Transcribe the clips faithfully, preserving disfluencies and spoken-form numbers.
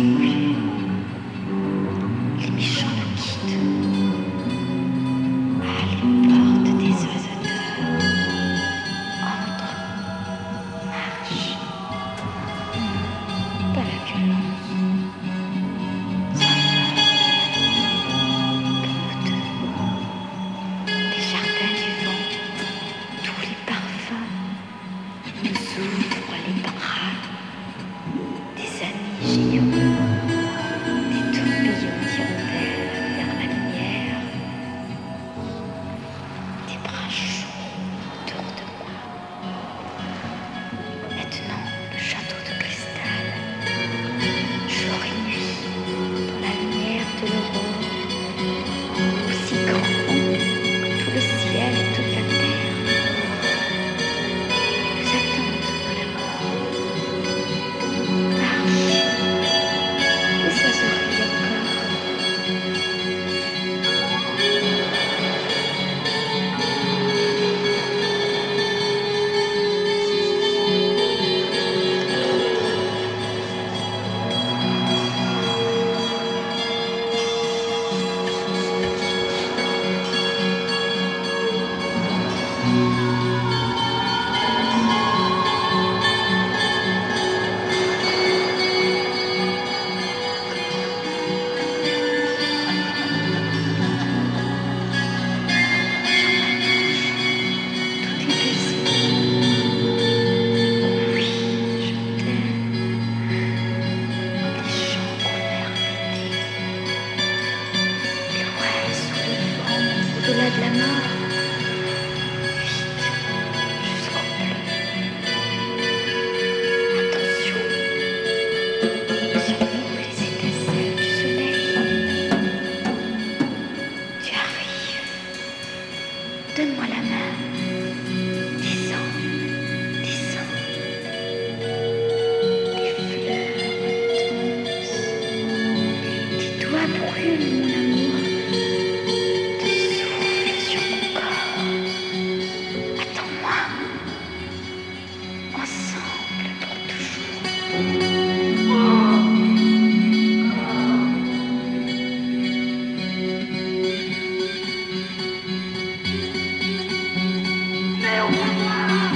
plus. Les méchants nous quittent. À les portes des oiseaux d'or. Entre, marche. Non, pas la violence. Les jardins du vent, tous les parfums nous ouvrent les bras. Des amis généreux, des tourbillons d'hirondelles vers la lumière, des bras chauds autour de moi. Maintenant, le château de cristal, jour et nuit, dans la lumière de l'aurore, aussi grand que tout le ciel et toute la terre, nous attendent dans la mort. Marche, les oiseaux rient encore. Tout est paisible. Oui, je t'aime. Les champs couverts d'été. Loin sous le vent, au-delà de la mort. Vite, jusqu'au bleu. Attention, sur nous les étincelles du soleil. Tu arrives. Donne-moi la main. Descends, descends. Les fleurs dansent. Tes doigts brûlent, mon amour. Te souffle sur mon corps. Attends-moi. Ensemble pour toujours. Mais au revoir.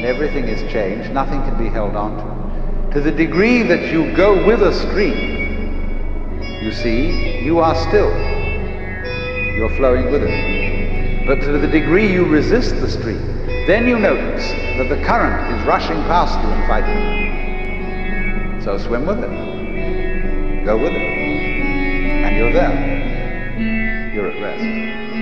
and everything is changed, nothing can be held on to. To the degree that you go with a stream, you see, you are still. You're flowing with it. But to the degree you resist the stream, then you notice that the current is rushing past you and fighting you. So swim with it. Go with it. And you're there. You're at rest.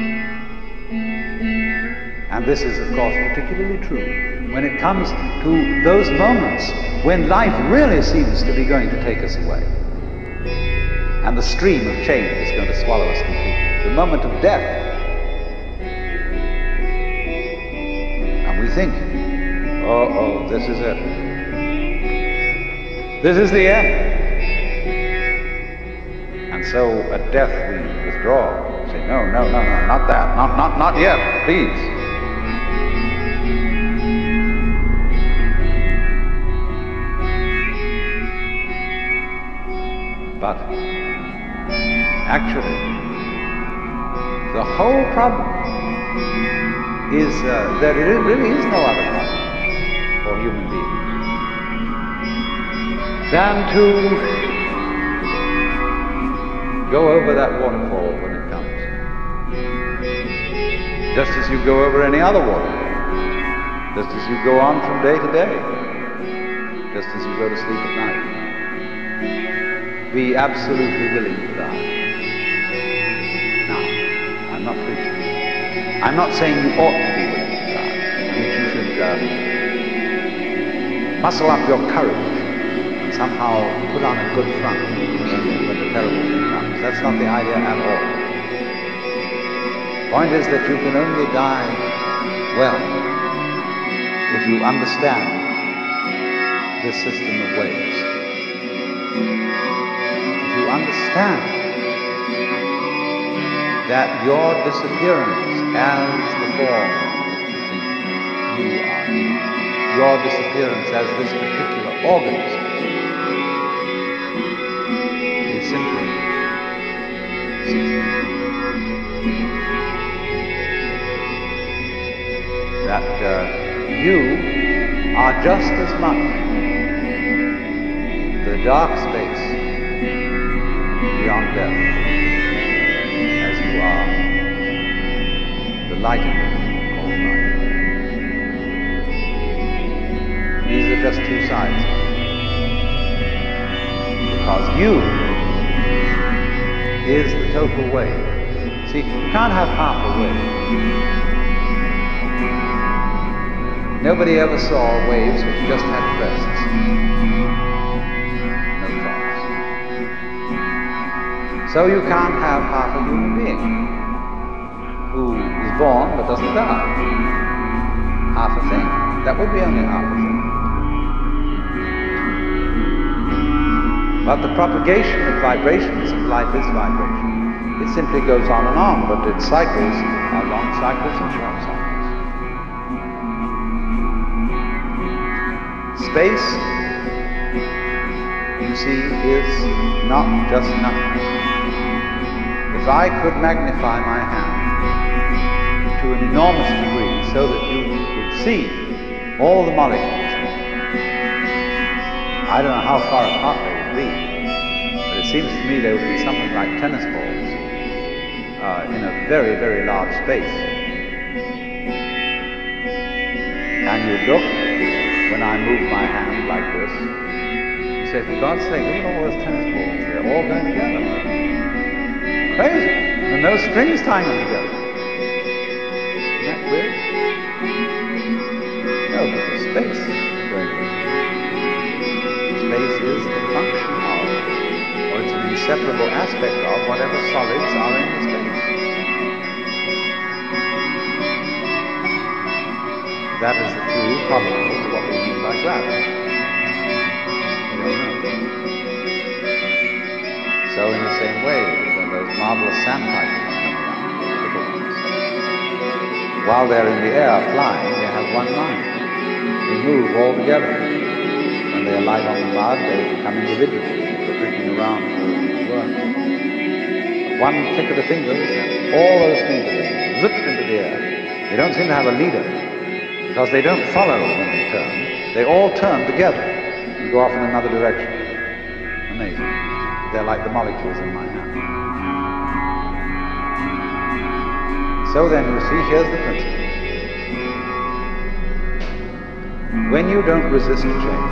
And this is, of course, particularly true when it comes to those moments when life really seems to be going to take us away. And the stream of change is going to swallow us completely. The moment of death. And we think, oh, oh, this is it. This is the end. And so at death we withdraw. Say, no, no, no, no, not that. Not, not, not yet, please. But actually, the whole problem is uh, that it really is no other problem for human beings than to go over that waterfall when it comes, just as you go over any other waterfall, just as you go on from day to day, just as you go to sleep at night. Be absolutely willing to die. Now, I'm not preaching. I'm not saying you ought to be willing to die. That you should uh, muscle up your courage and somehow put on a good front when the terrible thing comes. That's not the idea at all. The point is that you can only die well if you understand this system of waves. You understand that your disappearance as the form that you think you are in, your disappearance as this particular organism, is simply that uh, you are just as much the dark space beyond death as you are the light of it called life. These are just two sides. Because you is the total wave. See, you can't have half a wave. Nobody ever saw waves which just had crests. So you can't have half a human being who is born but doesn't die. Half a thing. That would be only half a thing. But the propagation of vibrations of life is vibration. It simply goes on and on, but its cycles are long cycles and short cycles. Space, you see, is not just nothing. If I could magnify my hand to an enormous degree so that you could see all the molecules, I don't know how far apart they would be, but it seems to me they would be something like tennis balls uh, in a very, very large space. And you look, when I move my hand like this, you say, for God's sake, look at all those tennis balls, they're all going together. Crazy. And no strings tying them together. Isn't that weird? No, but the space is going with it. Space is the function of, or it's an inseparable aspect of, whatever solids are in the space. That is the clue, probably, to what we mean by gravity. We don't know. So in the same way, those marvelous sandpipers come around, those little ones. While they're in the air flying, they have one mind. They move all together. When they alight on the mud, they become individuals. They're creeping around for worms. One click of the fingers, and all those fingers zip into the air. They don't seem to have a leader. because they don't follow when they turn. They all turn together and go off in another direction. Amazing. They're like the molecules in my hand. So then, you see, here's the principle. When you don't resist change,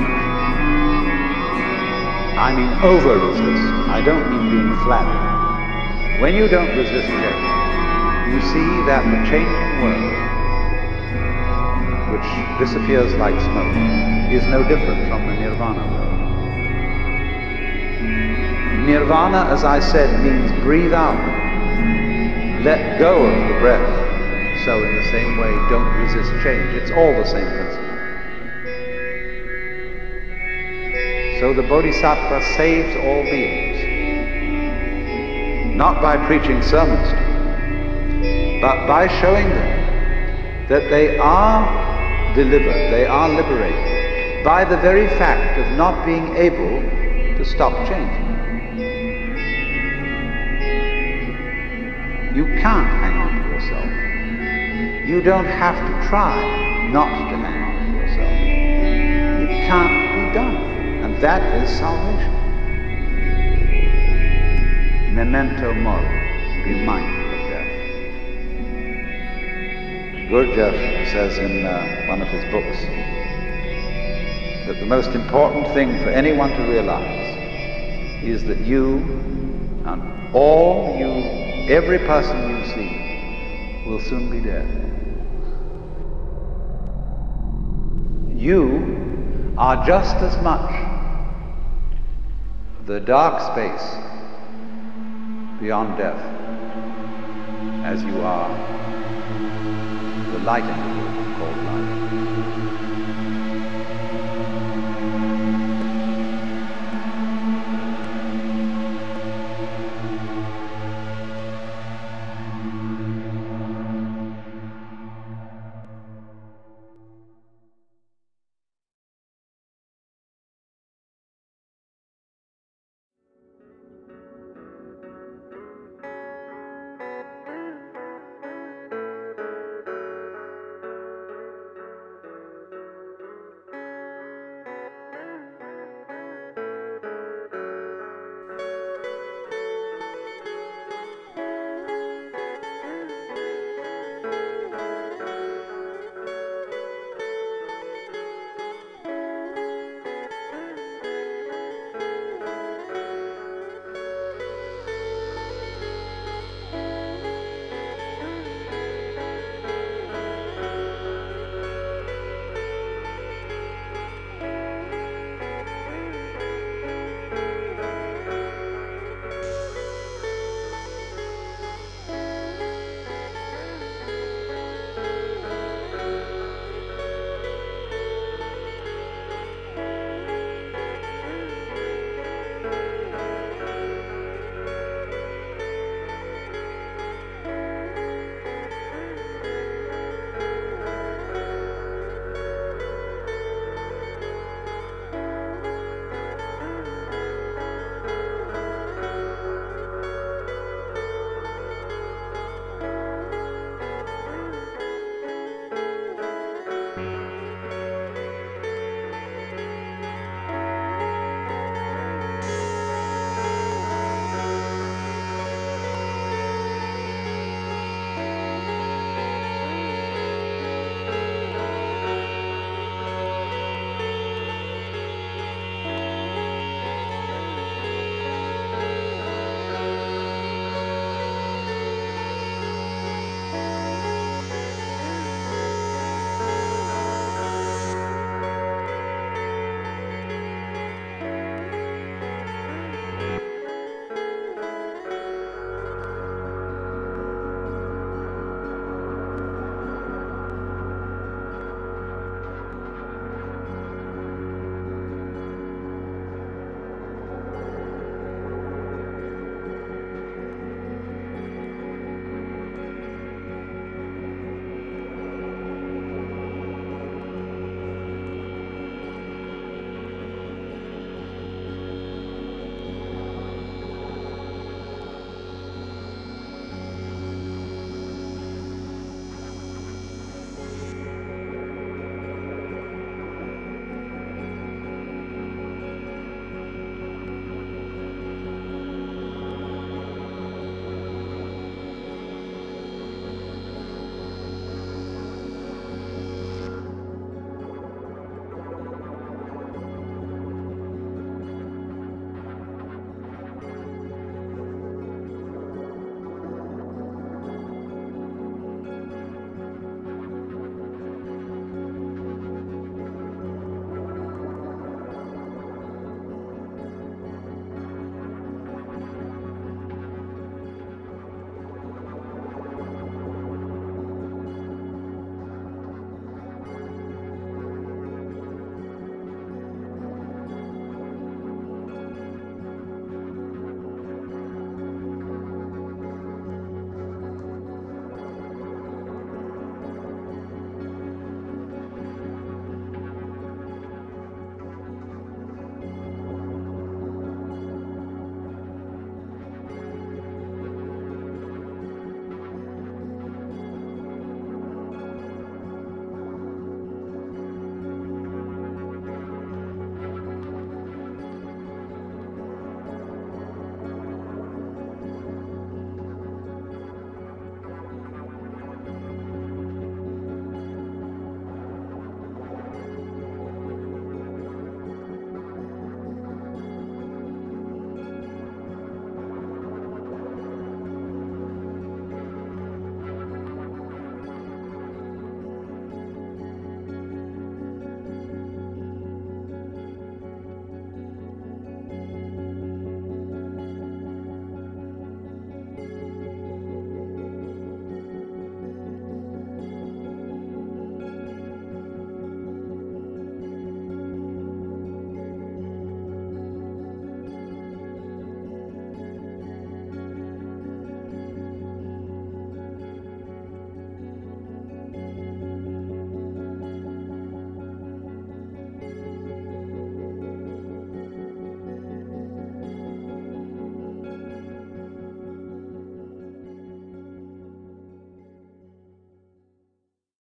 I mean over-resist, I don't mean being flabby. When you don't resist change, you see that the changing world, which disappears like smoke, is no different from the nirvana world. Nirvana, as I said, means breathe out. Let go of the breath. So in the same way, don't resist change. It's all the same principle. So the Bodhisattva saves all beings, not by preaching sermons to them, but by showing them that they are delivered, they are liberated, by the very fact of not being able to stop changing. You can't hang on to yourself. You don't have to try not to hang on to yourself. It can't be done. And that is salvation. Memento mori, be mindful of death. Gurdjieff says in uh, one of his books that the most important thing for anyone to realize is that you and all you, every person you see, will soon be dead. You are just as much the dark space beyond death as you are the light in the